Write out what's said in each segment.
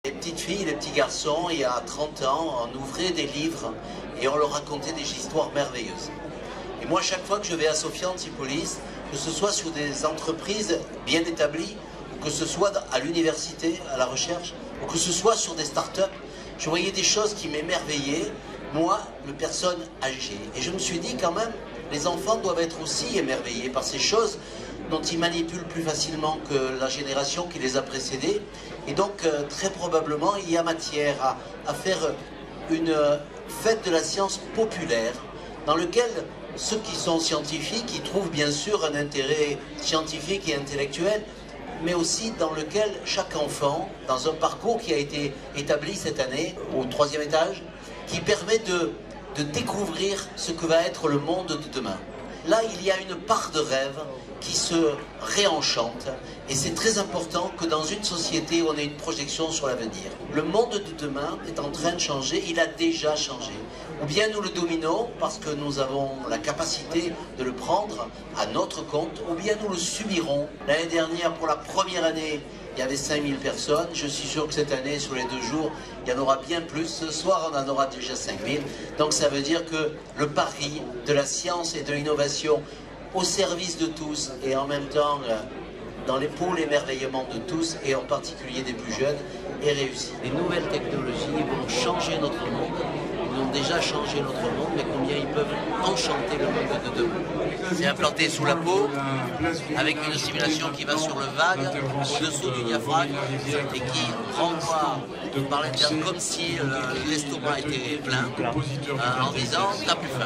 Les petites filles, les petits garçons, il y a 30 ans, on ouvrait des livres et on leur racontait des histoires merveilleuses. Et moi, chaque fois que je vais à Sophia Antipolis, que ce soit sur des entreprises bien établies, ou que ce soit à l'université, à la recherche, ou que ce soit sur des start-up, je voyais des choses qui m'émerveillaient, moi, une personne âgée. Et je me suis dit quand même, les enfants doivent être aussi émerveillés par ces choses dont ils manipulent plus facilement que la génération qui les a précédés. Et donc, très probablement, il y a matière à faire une fête de la science populaire, dans lequel ceux qui sont scientifiques, y trouvent bien sûr un intérêt scientifique et intellectuel, mais aussi dans lequel chaque enfant, dans un parcours qui a été établi cette année, au 3e étage, qui permet de découvrir ce que va être le monde de demain. Là, il y a une part de rêve qui se réenchante, et c'est très important que dans une société, on ait une projection sur l'avenir. Le monde de demain est en train de changer, il a déjà changé. Ou bien nous le dominons parce que nous avons la capacité de le prendre à notre compte, ou bien nous le subirons. L'année dernière, pour la première année, il y avait 5000 personnes. Je suis sûr que cette année, sur les 2 jours, il y en aura bien plus. Ce soir, on en aura déjà 5000. Donc ça veut dire que le pari de la science et de l'innovation au service de tous et en même temps dans les pôles émerveillement de tous et en particulier des plus jeunes est réussi. Les nouvelles technologies vont changer notre monde. Ils ont déjà changé notre monde, mais combien ils peuvent enchanter le monde de demain. C'est implanté sous la peau, avec une simulation qui va sur le vague, au-dessous du diaphragme, et qui renvoie par l'interne comme si l'estomac était plein, en disant « t'as plus faim ».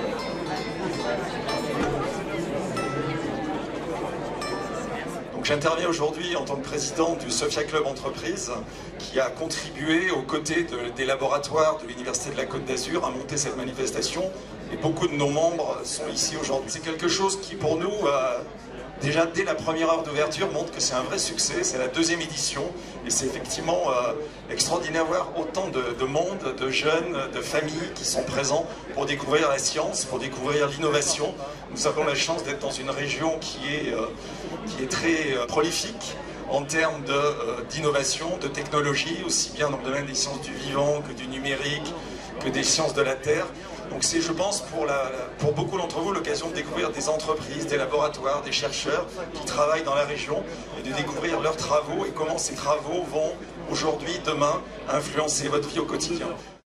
J'interviens aujourd'hui en tant que président du Sophia Club Entreprise qui a contribué aux côtés des laboratoires de l'Université de la Côte d'Azur à monter cette manifestation et beaucoup de nos membres sont ici aujourd'hui. C'est quelque chose qui pour nous, déjà dès la première heure d'ouverture, montre que c'est un vrai succès. C'est la 2e édition et c'est effectivement extraordinaire de voir autant de monde, de jeunes, de familles qui sont présents pour découvrir la science, pour découvrir l'innovation. Nous avons la chance d'être dans une région qui est très prolifique en termes d'innovation, de technologie, aussi bien dans le domaine des sciences du vivant que du numérique, que des sciences de la Terre. Donc c'est, je pense, pour beaucoup d'entre vous, l'occasion de découvrir des entreprises, des laboratoires, des chercheurs qui travaillent dans la région et de découvrir leurs travaux et comment ces travaux vont, aujourd'hui, demain, influencer votre vie au quotidien.